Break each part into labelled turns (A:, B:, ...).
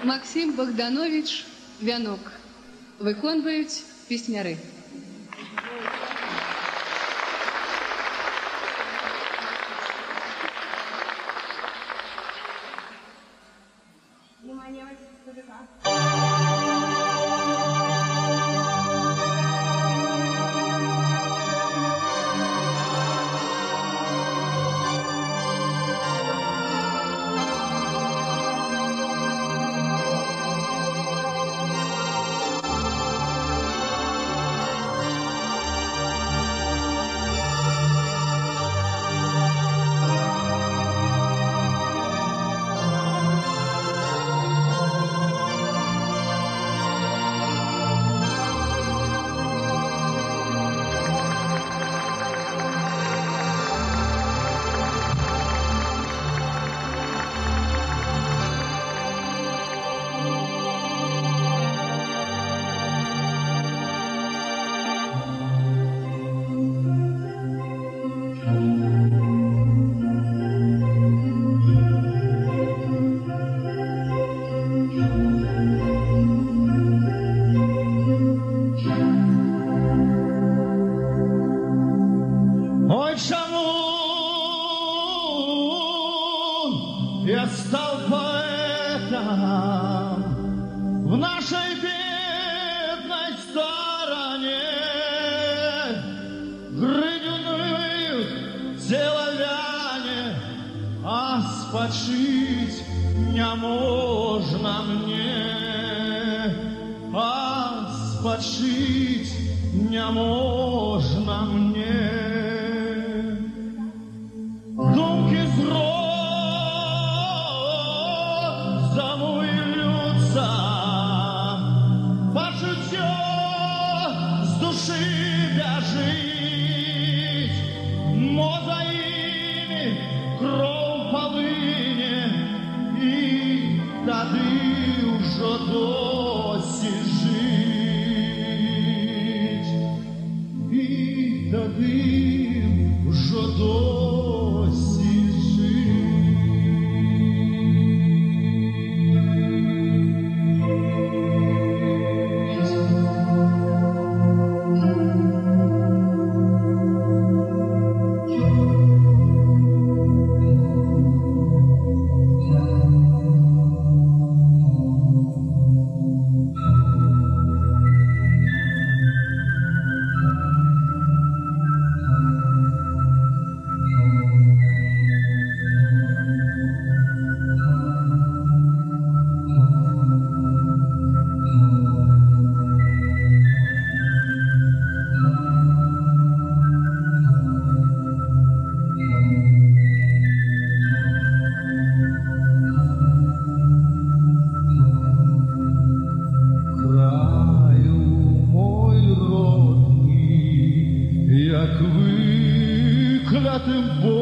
A: Максим Богданович «Вянок». Виконують пісняри.
B: Я стал поэтом в нашей бедной стороне. Грыдуют силовяне, а спочить не можно мне, а спочить не можно мне. Думки зро замуются, почуття з души бежит, мозаими кров полыне, и тады уже досі жить, и тады уже досі як виклятим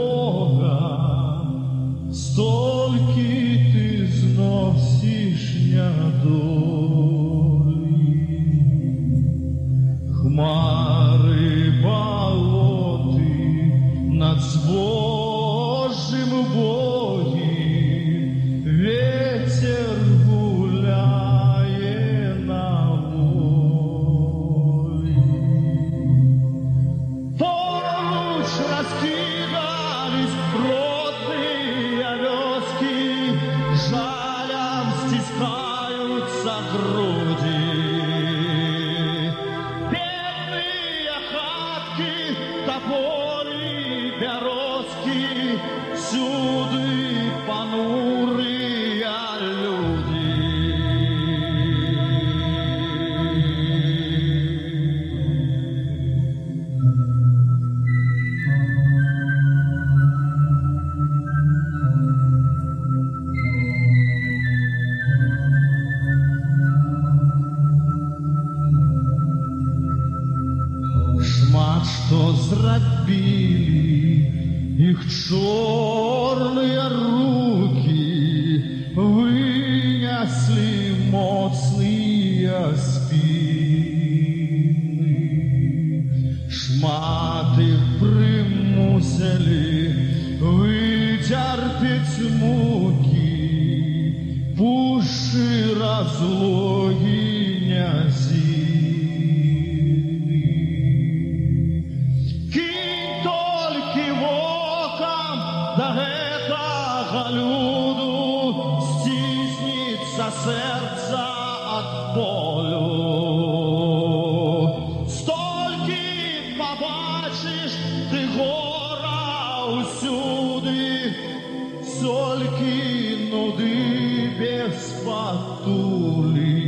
B: Богом, стільки ти зносиш недолі. Хмари болоти над збожжим бої, ветер гуляє на волі. Раскидались родные овески, жалям стискаются груди. Бедные хатки, тополи, березки, всюду понурые люди. злої зімі. Кинь тільки воком до этого люду, стиснеться серце от болю. Стільки побачиш ти гора усюди, стільки нуди без потули.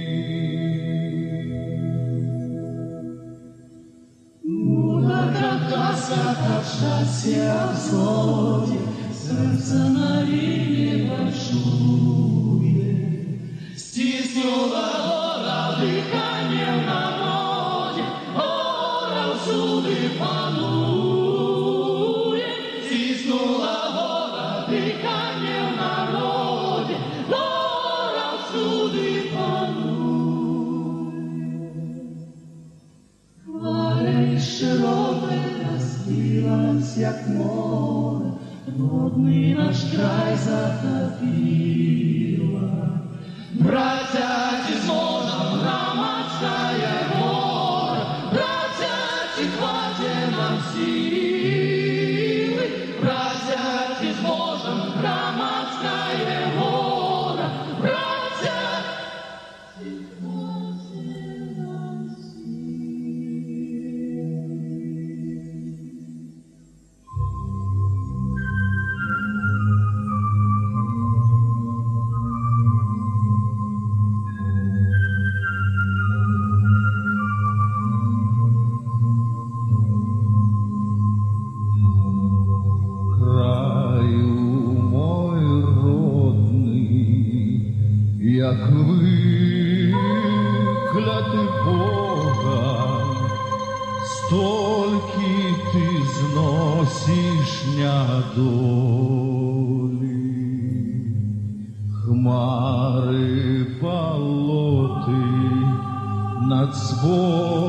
C: Счастья в злоте, сердце на линии большое, стиснула гора дыханием на воде, гора всюду панует, стиснула гора дыханием на воде, гора всюду панует. Хваля широкая раскрылась, як море, родный наш край затопила. Братья, ти зможем громадское горе, братья, ти хватит нам силы, братья, ти зможем громадское горе, братья, ти хватит нам
B: як викляти Бога, стільки ти зносиш недолі. Хмари полоти над собою